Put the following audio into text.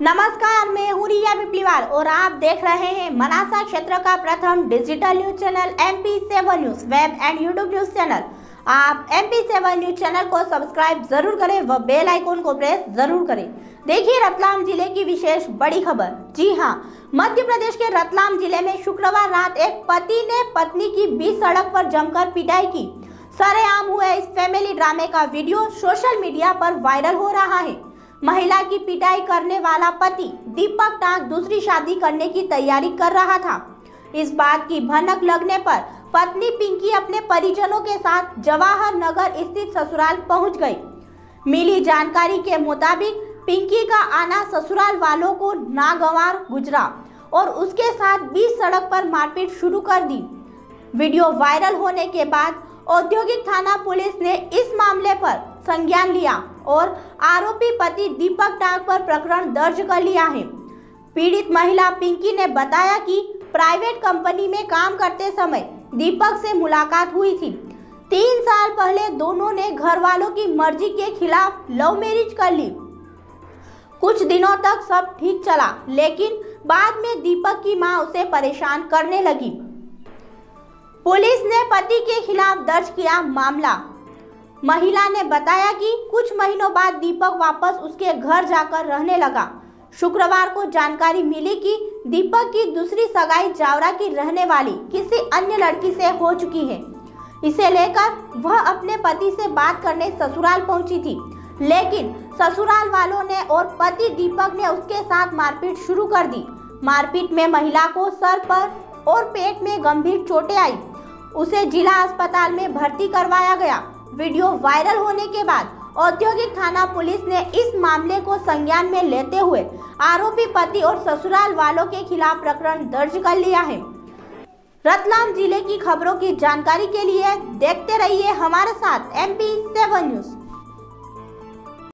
नमस्कार, मैं हूं रिया बिप्लीवाल और आप देख रहे हैं मनासा क्षेत्र का प्रथम digital news channel MP7 news web and YouTube news channel. आप MP7 न्यूज चैनल को सब्सक्राइब जरूर करें व बेल आइकॉन को प्रेस जरूर करें। देखिए रतलाम जिले की विशेष बड़ी खबर। जी हां, मध्य प्रदेश के रतलाम जिले में शुक्रवार रात एक पति ने पत्नी की बीच सड़क पर जमकर पिटाई की। सरेआम हुए इस फैमिली ड्रामे का वीडियो सोशल मीडिया पर वायरल हो रहा है। महिला की पिटाई करने वाला पति दीपक टांक दूसरी शादी करने की तैयारी कर रहा था। इस बात की भनक लगने पर पत्नी पिंकी अपने परिजनों के साथ जवाहर नगर स्थित ससुराल पहुंच गई। मिली जानकारी के मुताबिक पिंकी का आना ससुराल वालों को नागवार गुजरा और उसके साथ बीच सड़क पर मारपीट शुरू कर दी। वीडियो वायरल होने के बाद औद्योगिक थाना पुलिस ने इस मामले पर संज्ञान लिया और आरोपी पति दीपक टांक पर प्रकरण दर्ज कर लिया है। पीड़ित महिला पिंकी ने बताया कि प्राइवेट कंपनी में काम करते समय दीपक से मुलाकात हुई थी। 3 साल पहले दोनों ने घर वालों की मर्जी के खिलाफ लव मैरिज कर ली। कुछ दिनों तक सब ठीक चला, लेकिन बाद में दीपक की मां उसे परेशान करने लगी। पुलिस ने पति के खिलाफ दर्ज किया मामला। महिला ने बताया कि कुछ महीनों बाद दीपक वापस उसके घर जाकर रहने लगा। शुक्रवार को जानकारी मिली कि दीपक की दूसरी सगाई जावरा की रहने वाली किसी अन्य लड़की से हो चुकी है। इसे लेकर वह अपने पति से बात करने ससुराल पहुंची थी, लेकिन ससुराल वालों ने और पति दीपक ने उसके साथ मारपीट शुरू कर दी। मारपीट में महिला को सर पर और पेट में गंभीर चोटें आई। उसे जिला अस्पताल में भर्ती करवाया गया। वीडियो वायरल होने के बाद औद्योगिक थाना पुलिस ने इस मामले को संज्ञान में लेते हुए आरोपी पति और ससुराल वालों के खिलाफ प्रकरण दर्ज कर लिया है। रतलाम जिले की खबरों की जानकारी के लिए देखते रहिए हमारे साथ MP7 न्यूज।